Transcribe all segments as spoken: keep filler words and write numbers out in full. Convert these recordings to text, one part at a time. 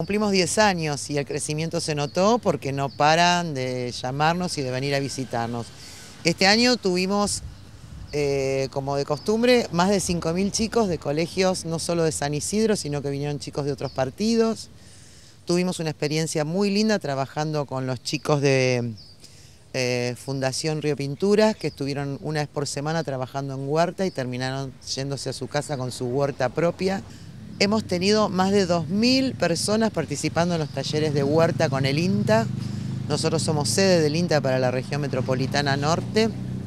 Cumplimos diez años y el crecimiento se notó porque no paran de llamarnos y de venir a visitarnos. Este año tuvimos, eh, como de costumbre, más de cinco mil chicos de colegios, no solo de San Isidro, sino que vinieron chicos de otros partidos. Tuvimos una experiencia muy linda trabajando con los chicos de eh, Fundación Río Pinturas, que estuvieron una vez por semana trabajando en huerta y terminaron yéndose a su casa con su huerta propia. Hemos tenido más de dos mil personas participando en los talleres de huerta con el INTA. Nosotros somos sede del INTA para la región metropolitana norte.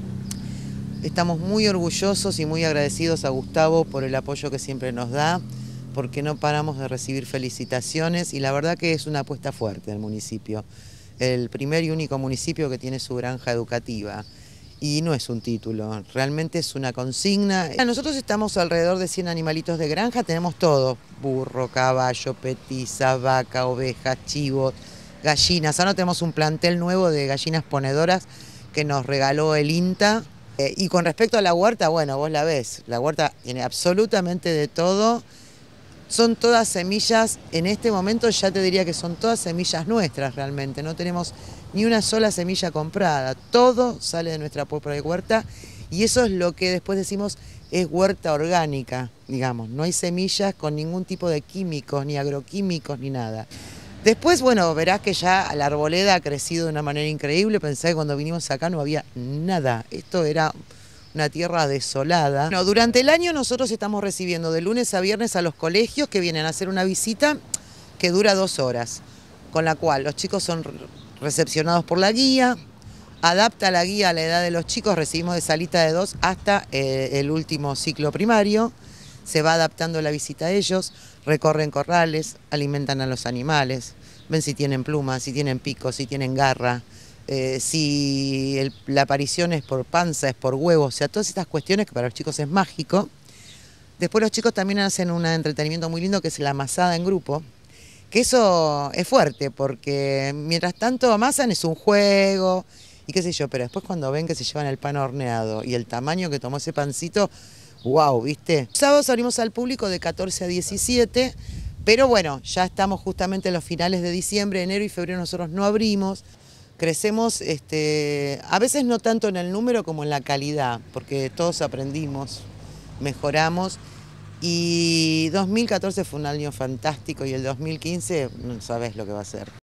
Estamos muy orgullosos y muy agradecidos a Gustavo por el apoyo que siempre nos da, porque no paramos de recibir felicitaciones y la verdad que es una apuesta fuerte del municipio. El primer y único municipio que tiene su granja educativa. Y no es un título, realmente es una consigna. Nosotros estamos alrededor de cien animalitos de granja, tenemos todo: burro, caballo, petiza, vaca, ovejas, chivos, gallinas. Ahora tenemos un plantel nuevo de gallinas ponedoras que nos regaló el INTA. Eh, y con respecto a la huerta, bueno, vos la ves, la huerta tiene absolutamente de todo. Son todas semillas, en este momento ya te diría que son todas semillas nuestras realmente, no tenemos ni una sola semilla comprada, todo sale de nuestra propia huerta y eso es lo que después decimos es huerta orgánica, digamos, no hay semillas con ningún tipo de químicos, ni agroquímicos, ni nada. Después, bueno, verás que ya la arboleda ha crecido de una manera increíble, pensé que cuando vinimos acá no había nada, esto era una tierra desolada. Bueno, durante el año nosotros estamos recibiendo de lunes a viernes a los colegios que vienen a hacer una visita que dura dos horas, con la cual los chicos son recepcionados por la guía, adapta la guía a la edad de los chicos, recibimos de salita de dos hasta eh, el último ciclo primario, se va adaptando la visita a ellos, recorren corrales, alimentan a los animales, ven si tienen plumas, si tienen picos, si tienen garra. Eh, si el, la aparición es por panza, es por huevos, o sea, todas estas cuestiones que para los chicos es mágico. Después los chicos también hacen un entretenimiento muy lindo que es la amasada en grupo, que eso es fuerte porque mientras tanto amasan es un juego y qué sé yo, pero después cuando ven que se llevan el pan horneado y el tamaño que tomó ese pancito, wow, ¿viste? Sábados abrimos al público de catorce a diecisiete, pero bueno, ya estamos justamente en los finales de diciembre, enero y febrero nosotros no abrimos. Crecemos, este, a veces no tanto en el número como en la calidad, porque todos aprendimos, mejoramos. Y dos mil catorce fue un año fantástico y el dos mil quince no sabés lo que va a ser.